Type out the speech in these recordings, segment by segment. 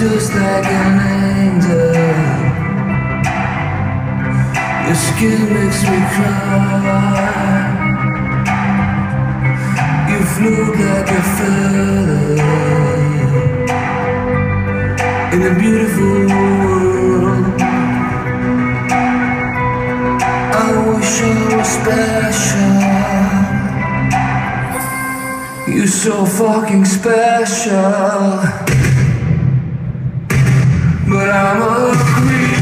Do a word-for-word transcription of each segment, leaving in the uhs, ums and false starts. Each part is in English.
just like an angel. Your skin makes me cry. You float like a feather in a beautiful world. I wish I was special. You're so fucking special. But I'm a creep.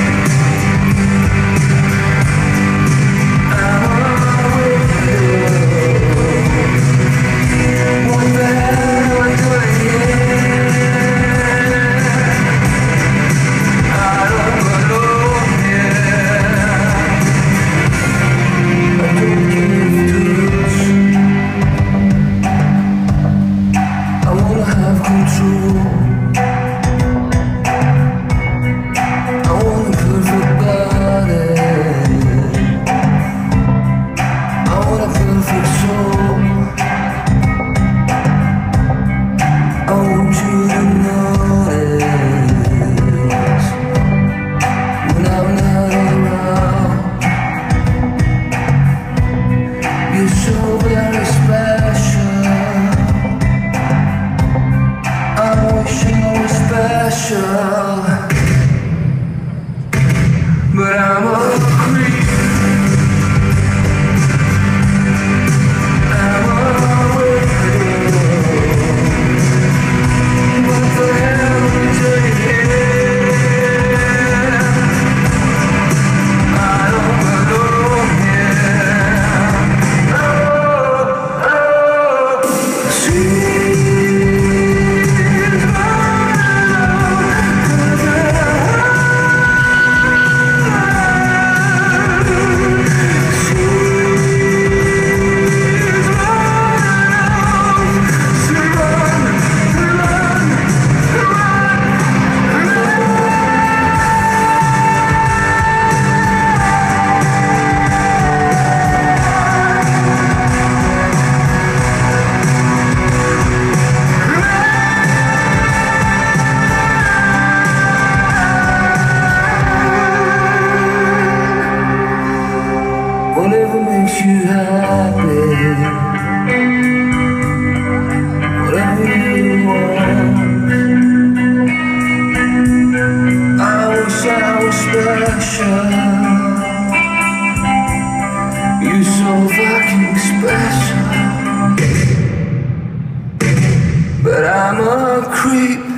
But I'm a creep. I'm a weirdo. What the hell are we doing here? I don't belong here. Oh, oh, see. Whatever makes you happy, whatever you want. I wish I was special. You're so fucking special. But I'm a creep.